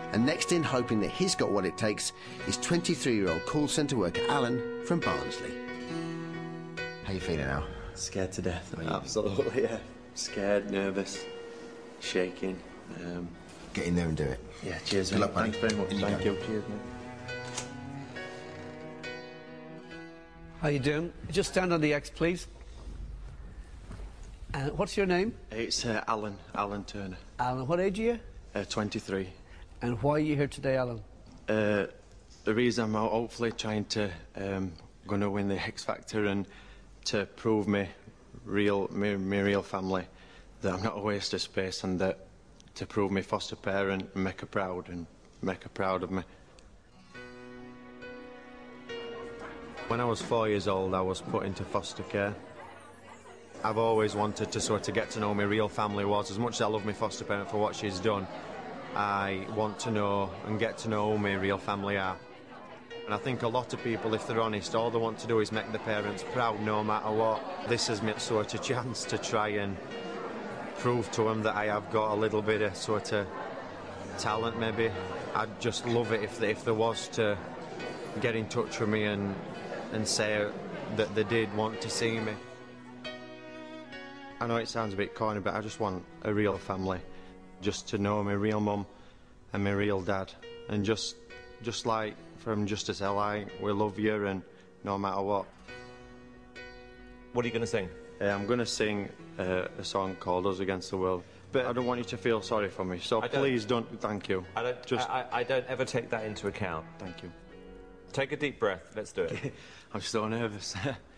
And next in, hoping that he's got what it takes, is 23-year-old call centre worker Alan from Barnsley. How you feeling now? Scared to death. Absolutely, yeah. Scared, nervous, shaking. Get in there and do it. Yeah, cheers, Good mate. luck, buddy. Thanks very much. Thank you. Cheers, mate. How you doing? Just stand on the X, please. What's your name? It's Alan Turner. Alan, what age are you? 23. And why are you here today, Alan? The reason I'm hopefully trying to going to win the X Factor and to prove my real family that I'm not a waste of space, and that to prove my foster parent and make her proud of me. When I was 4 years old, I was put into foster care. I've always wanted to sort of get to know my real family was. As much as I love my foster parent for what she's done, I want to know and get to know who my real family are. And I think a lot of people, if they're honest, all they want to do is make their parents proud no matter what. This is my sort of chance to try and prove to them that I have got a little bit of sort of talent, maybe. I'd just love it if there was to get in touch with me and say that they did want to see me. I know it sounds a bit corny, but I just want a real family. Just to know my real mum and my real dad. And just like from Justice L.I., we love you, and no matter what. What are you going to sing? I'm going to sing a song called Us Against the World. But I don't want you to feel sorry for me, so please don't. Thank you. I don't ever take that into account. Thank you. Take a deep breath. Let's do it. I'm so nervous.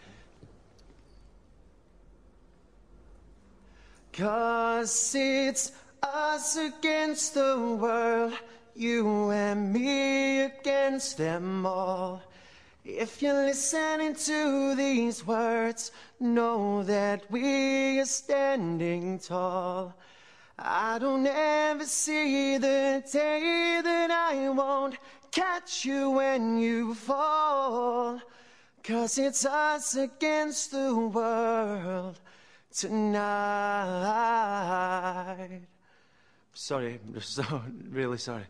'Cause it's us against the world, you and me against them all. If you're listening to these words, know that we are standing tall. I don't ever see the day that I won't catch you when you fall. 'Cause it's us against the world tonight. Sorry, I'm just so really sorry.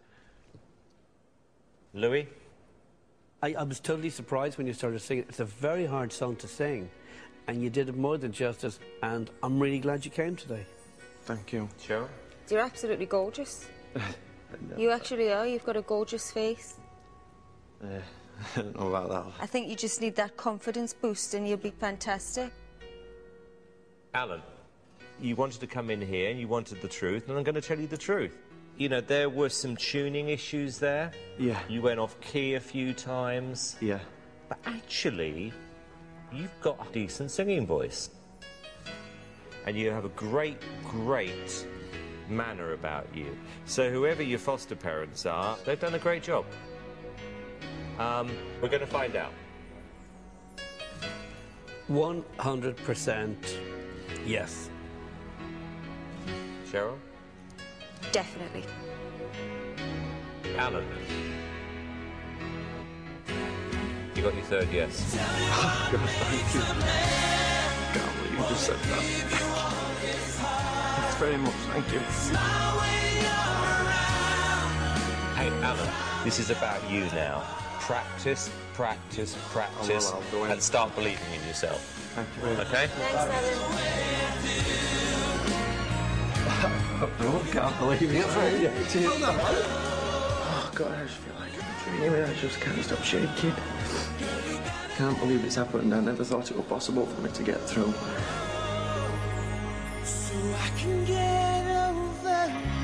Louis? I was totally surprised when you started singing. It's a very hard song to sing, and you did it more than justice, and I'm really glad you came today. Thank you. Cheryl? You're absolutely gorgeous. You actually are. You've got a gorgeous face. I don't know about that. I think you just need that confidence boost and you'll be fantastic. Alan, you wanted to come in here and you wanted the truth, and I'm going to tell you the truth. You know, there were some tuning issues there. Yeah. You went off key a few times. Yeah. But actually, you've got a decent singing voice. And you have a great manner about you. So whoever your foster parents are, they've done a great job. We're going to find out. 100% yes. Cheryl? Definitely. Alan? You got your third yes. Oh, God, thank you. I can't believe you just said that. Thanks very much, thank you. Hey, Alan, this is about you now. Practice, practice, practice, and start believing in yourself. Thank you very much. Okay? Thanks, Alan. I can't believe it. Oh, God, I just feel like I'm dreaming. I just can't stop shaking. I can't believe it's happened. I never thought it was possible for me to get through. So I can get over